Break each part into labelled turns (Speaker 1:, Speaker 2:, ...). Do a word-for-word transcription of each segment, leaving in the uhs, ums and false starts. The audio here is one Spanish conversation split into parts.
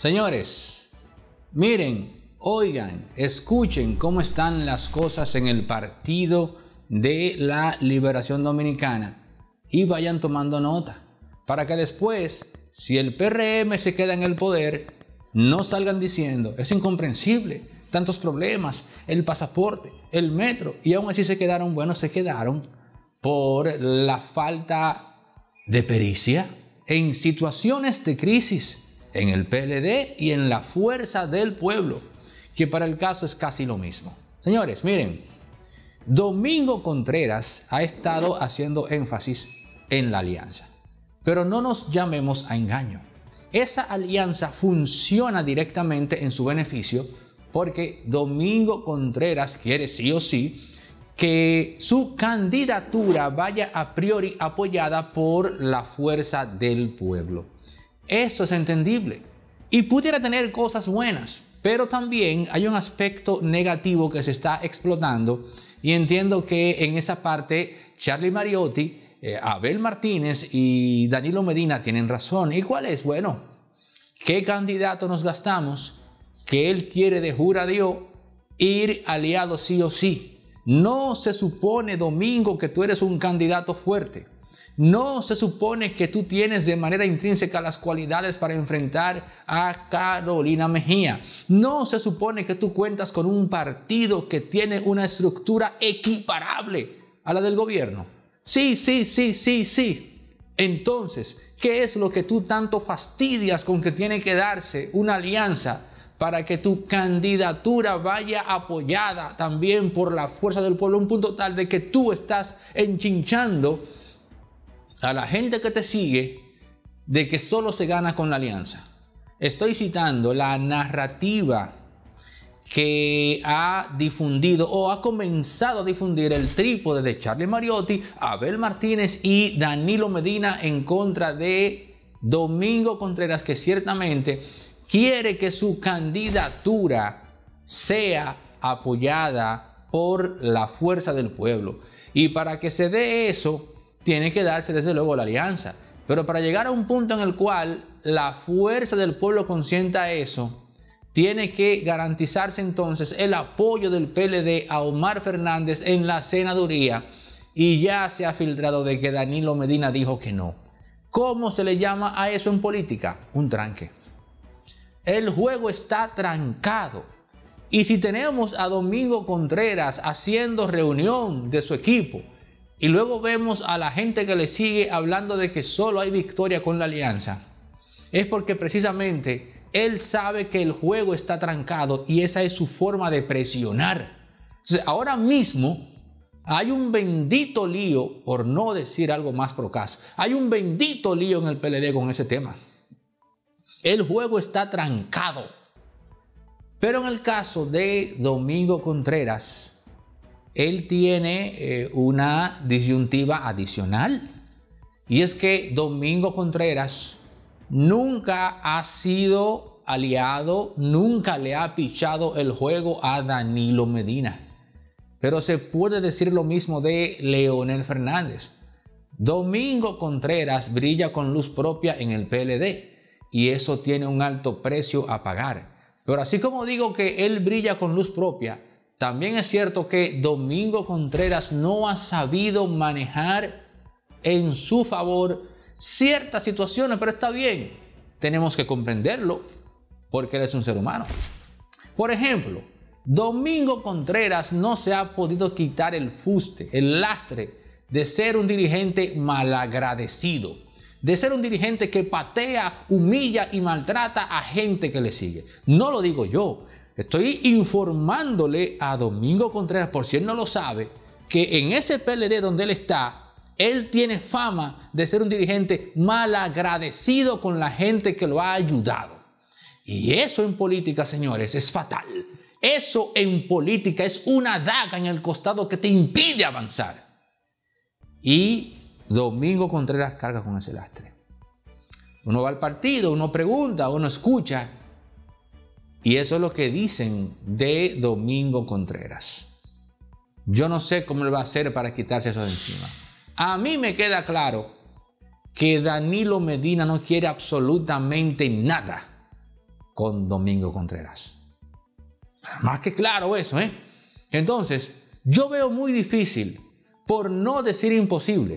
Speaker 1: Señores, miren, oigan, escuchen cómo están las cosas en el Partido de la Liberación Dominicana y vayan tomando nota para que después, si el P R M se queda en el poder, no salgan diciendo, es incomprensible, tantos problemas, el pasaporte, el metro, y aún así se quedaron, bueno, se quedaron por la falta de pericia en situaciones de crisis en el P L D y en la Fuerza del Pueblo, que para el caso es casi lo mismo. Señores, miren, Domingo Contreras ha estado haciendo énfasis en la alianza, pero no nos llamemos a engaño. Esa alianza funciona directamente en su beneficio porque Domingo Contreras quiere sí o sí que su candidatura vaya a priori apoyada por la Fuerza del Pueblo. Esto es entendible y pudiera tener cosas buenas, pero también hay un aspecto negativo que se está explotando y entiendo que en esa parte Charlie Mariotti, eh, Abel Martínez y Danilo Medina tienen razón. ¿Y cuál es? Bueno, ¿qué candidato nos gastamos? Que él quiere de jura Dios ir aliado sí o sí. No se supone, Domingo, que tú eres un candidato fuerte. No se supone que tú tienes de manera intrínseca las cualidades para enfrentar a Carolina Mejía. No se supone que tú cuentas con un partido que tiene una estructura equiparable a la del gobierno. Sí, sí, sí, sí, sí. Entonces, ¿qué es lo que tú tanto fastidias con que tiene que darse una alianza para que tu candidatura vaya apoyada también por la Fuerza del Pueblo? Un punto tal de que tú estás enchinchando a la gente que te sigue de que solo se gana con la alianza. Estoy citando la narrativa que ha difundido o ha comenzado a difundir el trípode de Charlie Mariotti, Abel Martínez y Danilo Medina en contra de Domingo Contreras, que ciertamente quiere que su candidatura sea apoyada por la Fuerza del Pueblo. Y para que se dé eso, tiene que darse desde luego la alianza. Pero para llegar a un punto en el cual la Fuerza del Pueblo consienta eso, tiene que garantizarse entonces el apoyo del P L D a Omar Fernández en la senaduría. Y ya se ha filtrado de que Danilo Medina dijo que no. ¿Cómo se le llama a eso en política? Un tranque. El juego está trancado. Y si tenemos a Domingo Contreras haciendo reunión de su equipo, y luego vemos a la gente que le sigue hablando de que solo hay victoria con la alianza, es porque precisamente él sabe que el juego está trancado y esa es su forma de presionar. Entonces, ahora mismo hay un bendito lío, por no decir algo más procaz, hay un bendito lío en el P L D con ese tema. El juego está trancado. Pero en el caso de Domingo Contreras, él tiene eh, una disyuntiva adicional. Y es que Domingo Contreras nunca ha sido aliado, nunca le ha pichado el juego a Danilo Medina. Pero se puede decir lo mismo de Leonel Fernández. Domingo Contreras brilla con luz propia en el P L D y eso tiene un alto precio a pagar. Pero así como digo que él brilla con luz propia, también es cierto que Domingo Contreras no ha sabido manejar en su favor ciertas situaciones, pero está bien, tenemos que comprenderlo porque él es un ser humano. Por ejemplo, Domingo Contreras no se ha podido quitar el fuste, el lastre de ser un dirigente malagradecido, de ser un dirigente que patea, humilla y maltrata a gente que le sigue. No lo digo yo. Estoy informándole a Domingo Contreras, por si él no lo sabe, que en ese P L D donde él está, él tiene fama de ser un dirigente malagradecido con la gente que lo ha ayudado. Y eso en política, señores, es fatal. Eso en política es una daga en el costado que te impide avanzar. Y Domingo Contreras carga con ese lastre. Uno va al partido, uno pregunta, uno escucha. Y eso es lo que dicen de Domingo Contreras. Yo no sé cómo le va a hacer para quitarse eso de encima. A mí me queda claro que Danilo Medina no quiere absolutamente nada con Domingo Contreras. Más que claro eso, ¿eh? Entonces, yo veo muy difícil, por no decir imposible,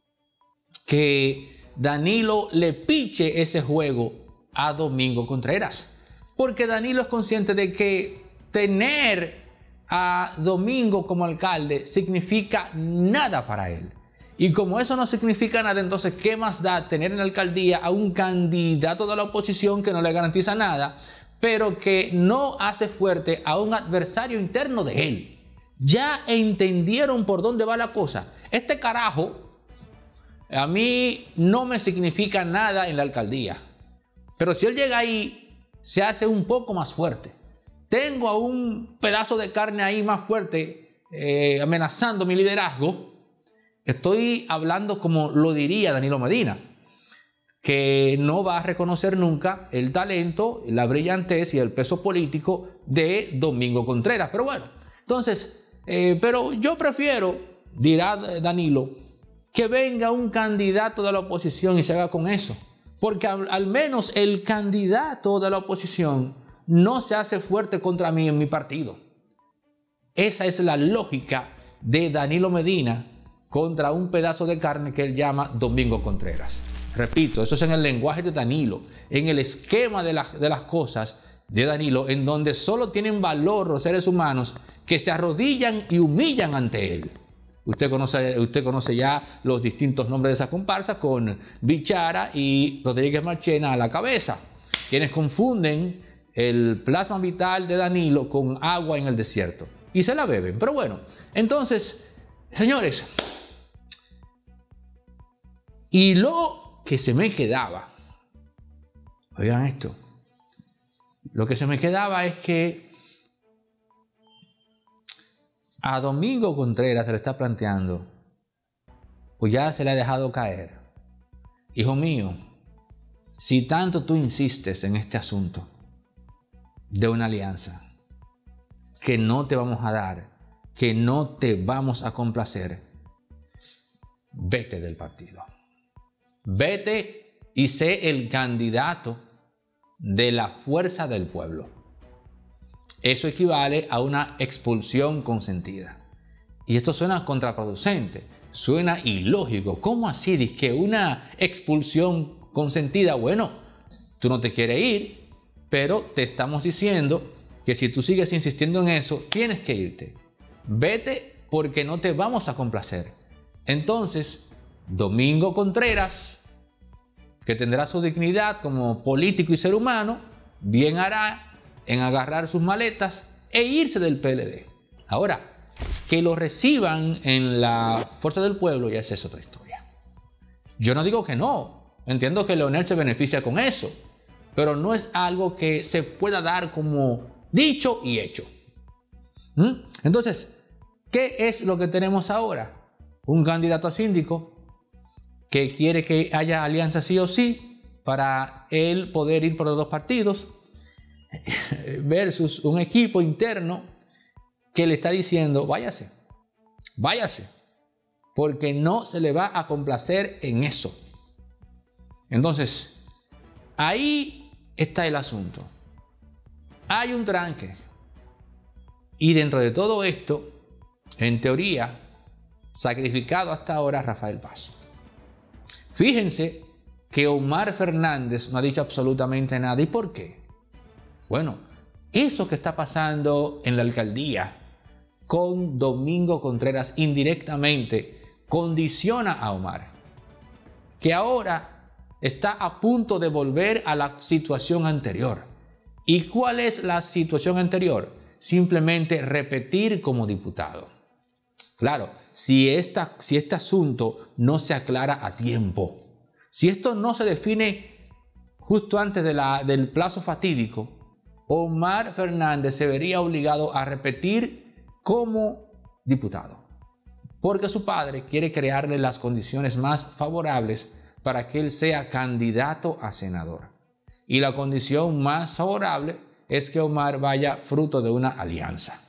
Speaker 1: que Danilo le piche ese juego a Domingo Contreras. Porque Danilo es consciente de que tener a Domingo como alcalde significa nada para él. Y como eso no significa nada, entonces, ¿qué más da tener en la alcaldía a un candidato de la oposición que no le garantiza nada, pero que no hace fuerte a un adversario interno de él? Ya entendieron por dónde va la cosa. Este carajo a mí no me significa nada en la alcaldía, pero si él llega ahí, se hace un poco más fuerte. Tengo a un pedazo de carne ahí más fuerte, eh, amenazando mi liderazgo. Estoy hablando como lo diría Danilo Medina, que no va a reconocer nunca el talento, la brillantez y el peso político de Domingo Contreras. Pero bueno, entonces, eh, pero yo prefiero, dirá Danilo, que venga un candidato de la oposición y se haga con eso. Porque al, al menos el candidato de la oposición no se hace fuerte contra mí en mi partido. Esa es la lógica de Danilo Medina contra un pedazo de carne que él llama Domingo Contreras. Repito, eso es en el lenguaje de Danilo, en el esquema de, la, de las cosas de Danilo, en donde solo tienen valor los seres humanos que se arrodillan y humillan ante él. Usted conoce, usted conoce ya los distintos nombres de esa comparsa, con Bichara y Rodríguez Marchena a la cabeza, quienes confunden el plasma vital de Danilo con agua en el desierto y se la beben. Pero bueno, entonces, señores, y lo que se me quedaba, oigan esto, lo que se me quedaba es que a Domingo Contreras se le está planteando, o ya se le ha dejado caer: hijo mío, si tanto tú insistes en este asunto de una alianza que no te vamos a dar, que no te vamos a complacer, vete del partido. Vete y sé el candidato de la fuerza del pueblo. Eso equivale a una expulsión consentida. Y esto suena contraproducente, suena ilógico. ¿Cómo así? Dice que una expulsión consentida. Bueno, tú no te quieres ir, pero te estamos diciendo que si tú sigues insistiendo en eso, tienes que irte. Vete porque no te vamos a complacer. Entonces, Domingo Contreras, que tendrá su dignidad como político y ser humano, bien hará en agarrar sus maletas e irse del P L D. Ahora, que lo reciban en la fuerza del pueblo ya es otra historia. Yo no digo que no, entiendo que Leonel se beneficia con eso, pero no es algo que se pueda dar como dicho y hecho. ¿Mm? Entonces, ¿qué es lo que tenemos ahora? Un candidato a síndico que quiere que haya alianza sí o sí para él poder ir por los dos partidos, versus un equipo interno que le está diciendo: váyase, váyase, porque no se le va a complacer en eso. Entonces, ahí está el asunto. Hay un tranque. Y dentro de todo esto, en teoría, sacrificado hasta ahora Rafael Paz. Fíjense que Omar Fernández no ha dicho absolutamente nada. ¿Y por qué? Bueno, eso que está pasando en la alcaldía con Domingo Contreras indirectamente condiciona a Omar, que ahora está a punto de volver a la situación anterior. ¿Y cuál es la situación anterior? Simplemente repetir como diputado. Claro, si, esta, si este asunto no se aclara a tiempo, si esto no se define justo antes de la, del plazo fatídico, Omar Fernández se vería obligado a repetir como diputado, porque su padre quiere crearle las condiciones más favorables para que él sea candidato a senador. Y la condición más favorable es que Omar vaya fruto de una alianza.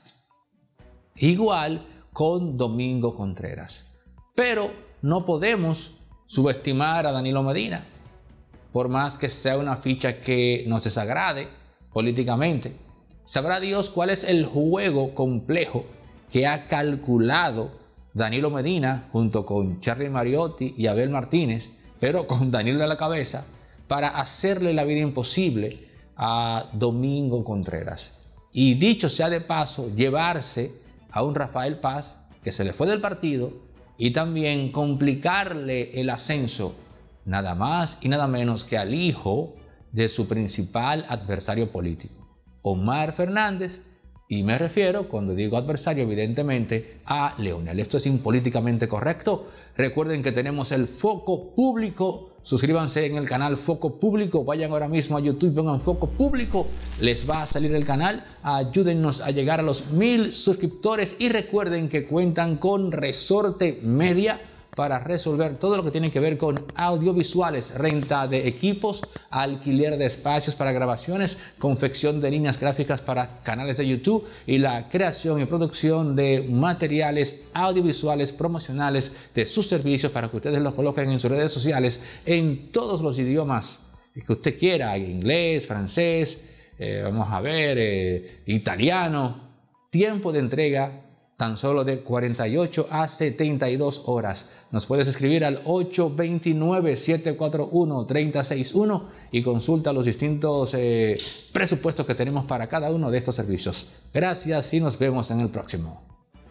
Speaker 1: Igual con Domingo Contreras. Pero no podemos subestimar a Danilo Medina. Por más que sea una ficha que nos desagrade, políticamente. Sabrá Dios cuál es el juego complejo que ha calculado Danilo Medina junto con Charly Mariotti y Abel Martínez, pero con Danilo a la cabeza, para hacerle la vida imposible a Domingo Contreras. Y dicho sea de paso, llevarse a un Rafael Paz que se le fue del partido y también complicarle el ascenso nada más y nada menos que al hijo de su principal adversario político, Omar Fernández, y me refiero, cuando digo adversario, evidentemente a Leonel. Esto es impolíticamente correcto. Recuerden que tenemos el Foco Público. Suscríbanse en el canal Foco Público. Vayan ahora mismo a YouTube, pongan Foco Público. Les va a salir el canal. Ayúdennos a llegar a los mil suscriptores. Y recuerden que cuentan con Resorte Media para resolver todo lo que tiene que ver con audiovisuales, renta de equipos, alquiler de espacios para grabaciones, confección de líneas gráficas para canales de YouTube y la creación y producción de materiales audiovisuales promocionales de sus servicios para que ustedes los coloquen en sus redes sociales en todos los idiomas que usted quiera, inglés, francés, eh, vamos a ver, eh, italiano. Tiempo de entrega tan solo de cuarenta y ocho a setenta y dos horas. Nos puedes escribir al ocho dos nueve, siete cuatro uno, tres cero seis uno y consulta los distintos eh, presupuestos que tenemos para cada uno de estos servicios. Gracias y nos vemos en el próximo.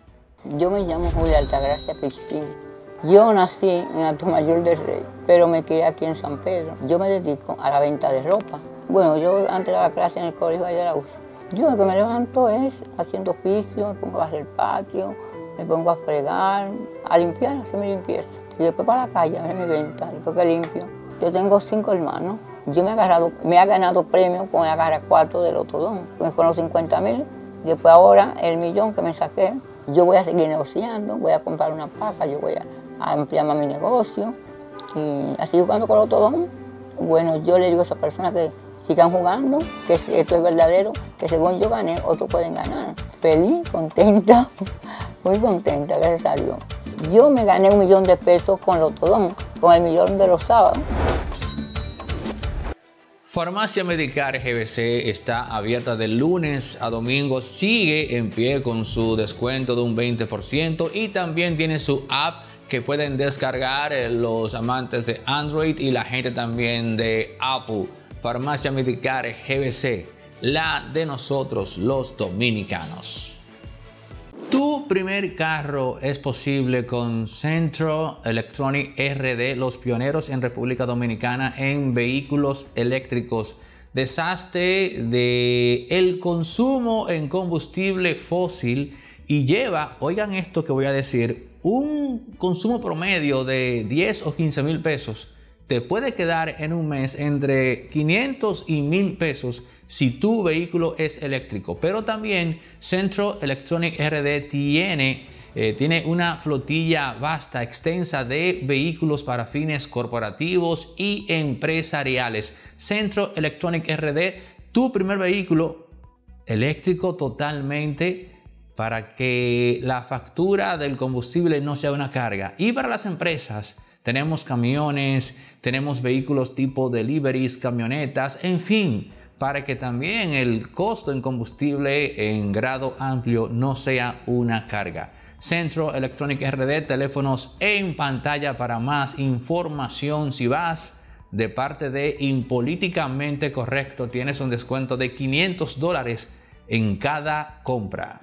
Speaker 2: Yo me llamo Julia Altagracia Crispín. Yo nací en Atomayor del Rey, pero me crié aquí en San Pedro. Yo me dedico a la venta de ropa. Bueno, yo antes daba clase en el colegio de la U C. Yo lo que me levanto es haciendo oficio, me pongo a hacer el patio, me pongo a fregar, a limpiar, a hacer mi limpieza. Y después para la calle, a ver mi venta, después que limpio. Yo tengo cinco hermanos. Yo me he, agarrado, me he ganado premios con el agarra cuatro del Otodón. Me fueron los cincuenta mil. Después ahora el millón que me saqué, yo voy a seguir negociando, voy a comprar una paca, yo voy a, a ampliar más mi negocio. Y así jugando con el Otodón, bueno, yo le digo a esa persona que sigan jugando, que esto es verdadero, que según yo gané, otros pueden ganar. Feliz, contenta, muy contenta, gracias a Dios. Yo me gané un millón de pesos con el Otodón, con el millón de los sábados.
Speaker 1: Farmacia Medicar G B C está abierta de lunes a domingo, sigue en pie con su descuento de un veinte por ciento y también tiene su app que pueden descargar los amantes de Android y la gente también de Apple. Farmacia Medicar G B C, la de nosotros los dominicanos. Tu primer carro es posible con Centro Electronic R D, los pioneros en República Dominicana en vehículos eléctricos. Deshazte de el consumo en combustible fósil y lleva, oigan esto que voy a decir, un consumo promedio de diez o quince mil pesos. Te puede quedar en un mes entre quinientos y mil pesos si tu vehículo es eléctrico. Pero también Centro Electronic R D tiene, eh, tiene una flotilla vasta, extensa de vehículos para fines corporativos y empresariales. Centro Electronic R D, tu primer vehículo eléctrico totalmente, para que la factura del combustible no sea una carga. Y para las empresas, tenemos camiones, tenemos vehículos tipo deliveries, camionetas, en fin, para que también el costo en combustible en grado amplio no sea una carga. Centro Electronic R D, teléfonos en pantalla para más información. Si vas de parte de Impolíticamente Correcto, tienes un descuento de quinientos dólares en cada compra.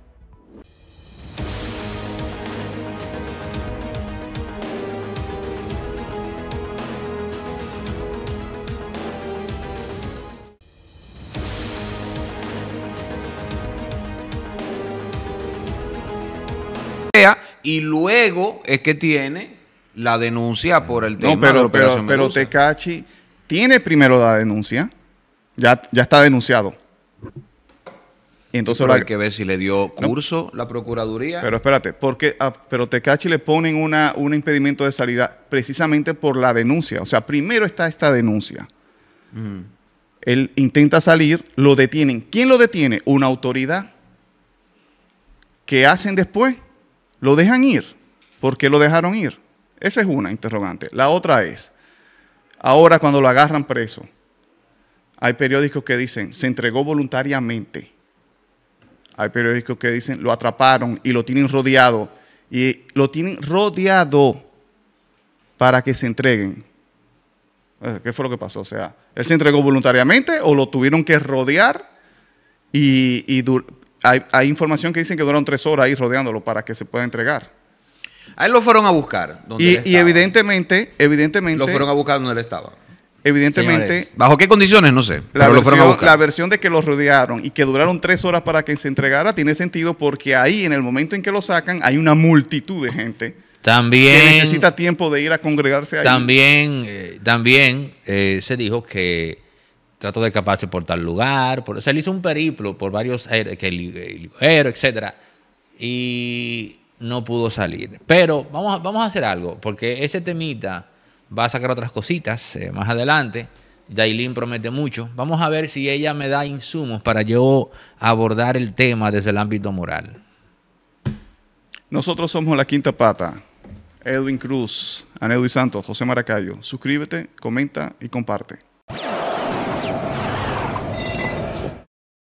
Speaker 3: Y luego es que tiene la denuncia por el tema
Speaker 4: no, pero,
Speaker 3: de la Operación
Speaker 4: pero, pero Tecachi tiene primero la denuncia, ya, ya está denunciado. Entonces
Speaker 3: pero hay
Speaker 4: la,
Speaker 3: que ver si le dio curso no, la Procuraduría.
Speaker 4: Pero espérate, porque a, pero Tecachi le ponen una, un impedimento de salida precisamente por la denuncia. O sea, primero está esta denuncia. Uh-huh. Él intenta salir, lo detienen. ¿Quién lo detiene? Una autoridad. ¿Qué hacen después? Lo dejan ir. ¿Por qué lo dejaron ir? Esa es una interrogante. La otra es, ahora cuando lo agarran preso, Hay periódicos que dicen, se entregó voluntariamente. Hay periódicos que dicen, lo atraparon y lo tienen rodeado. Y lo tienen rodeado para que se entreguen. ¿Qué fue lo que pasó? O sea, ¿él se entregó voluntariamente o lo tuvieron que rodear? Y, y hay, hay información que dicen que duraron tres horas ahí rodeándolo para que se pueda entregar.
Speaker 3: A él lo fueron a buscar. Donde
Speaker 4: Y,
Speaker 3: él
Speaker 4: y
Speaker 3: estaba.
Speaker 4: evidentemente, evidentemente...
Speaker 3: Lo fueron a buscar donde él estaba.
Speaker 4: Evidentemente...
Speaker 1: Señores,
Speaker 3: ¿Bajo qué condiciones? No sé.
Speaker 4: La
Speaker 3: Pero lo fueron a
Speaker 4: versión,
Speaker 3: buscar.
Speaker 4: la versión de que lo rodearon y que duraron tres horas para que se entregara tiene sentido porque ahí, en el momento en que lo sacan, hay una multitud de gente
Speaker 1: También,
Speaker 4: que necesita tiempo de ir a congregarse ahí.
Speaker 1: también, eh, también eh, se dijo que trató de escaparse por tal lugar. Por, o sea, él hizo un periplo por varios aer- que el, el aero, etcétera, y no pudo salir. Pero vamos a, vamos a hacer algo, porque ese temita va a sacar otras cositas eh, más adelante. Yailin promete mucho. Vamos a ver si ella me da insumos para yo abordar el tema desde el ámbito moral.
Speaker 4: Nosotros somos La Quinta Pata. Edwin Cruz, Aneudis Santos, José Maracayo. Suscríbete, comenta y comparte.